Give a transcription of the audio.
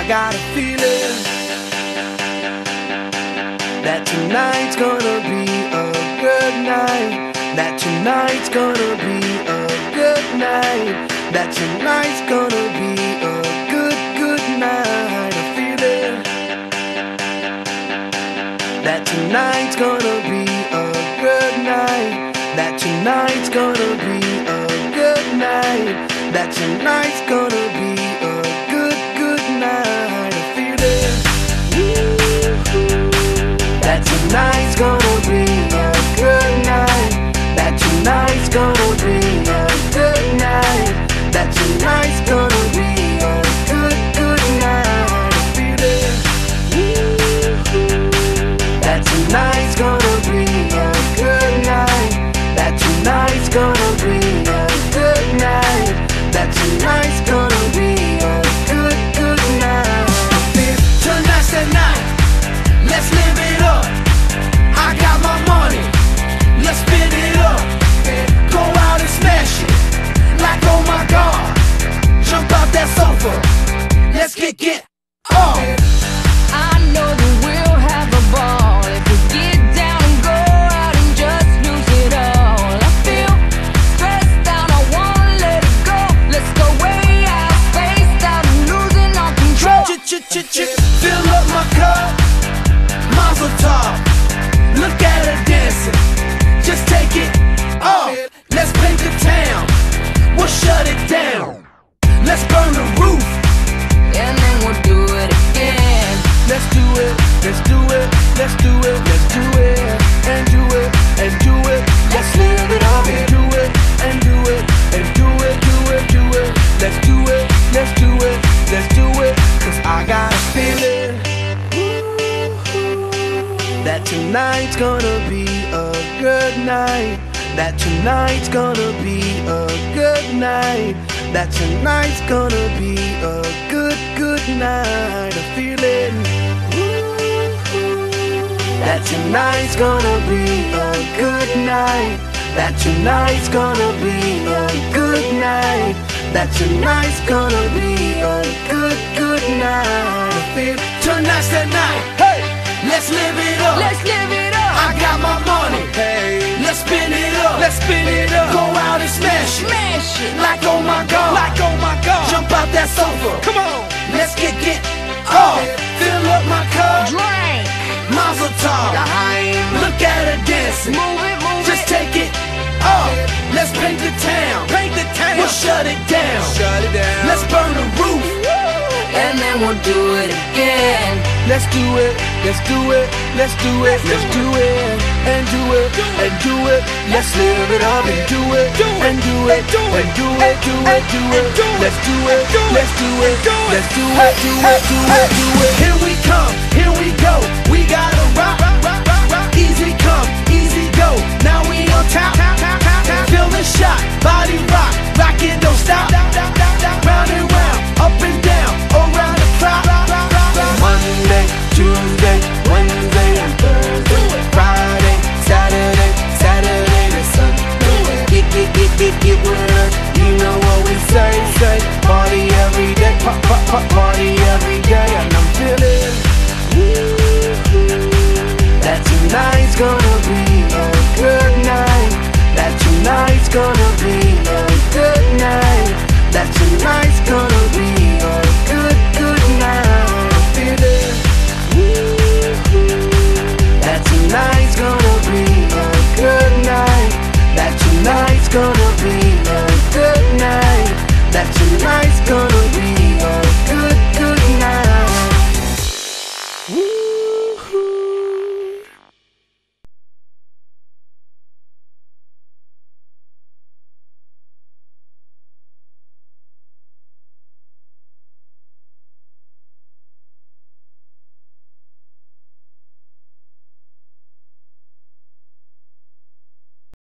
got a feeling that tonight's gonna be a good night. That tonight's gonna be a good night. That tonight's gonna be a good night. A feeling that tonight's gonna be a good night. That tonight's gonna be a good night. That tonight's gonna be a good night. A feeling that tonight's gonna be a good night. That tonight's gonna be a good night. That tonight's gonna be a good night. A feeling that tonight's gonna be a good night. That tonight's gonna be a good night. That tonight's gonna be a good night. Tonight's the night. Let's live it up. I got my money. Let's spin it up. Go out and smash it. Like oh my God. Jump out that sofa. Let's get off. I know that we'll have a ball if we get down and go out and just lose it all. I feel stressed out, I wanna let it go. Let's go way out, spaced out and losing all control. Fill up my cup, Mazel tov. Look at her dancing, just take it off. Let's paint the town, we'll shut it down. Let's burn the roof, And then we'll do it again. let's do it, let's do it, let's do it, let's do it, and do it, and do it. Let's live it up and do it, and do it, and do it, do it, do it. Let's do it, let's do it, let's do it. Cause I got a feeling that tonight's gonna be a good night. That tonight's gonna be a good night. That tonight's gonna be a good night. A feeling that tonight's gonna be a good night. That tonight's gonna be a good night. That tonight's gonna be a good night. I feel tonight's the night. Hey, let's live it up. Let's live it up. I got my money. Hey, let's spin it up. Let's spin it up. Go out and smash it. Smash it. Like oh my God. Like oh my God. Jump out that sofa. Come on. Let's get off. Fill up my cup. Drink. Mazel tov. Look at her dancing. Move it, move Just it. take it off. Let's paint the town. Paint the town. We'll shut it down. Shut it down. Let's burn the roof. And then we'll do it again. Let's do it. Let's do it. Let's do it. Let's do it. And do it. And do it. Let's live it up and do it. And do it. And do it. Do it. Do it. Let's do it. Let's do it. Let's do it. Do it. Do it. Do it. Here we come. Here we go. We gotta rock. Easy come. Easy go. Now we on top. Feel the shot. Body rock. Rock it. Don't stop.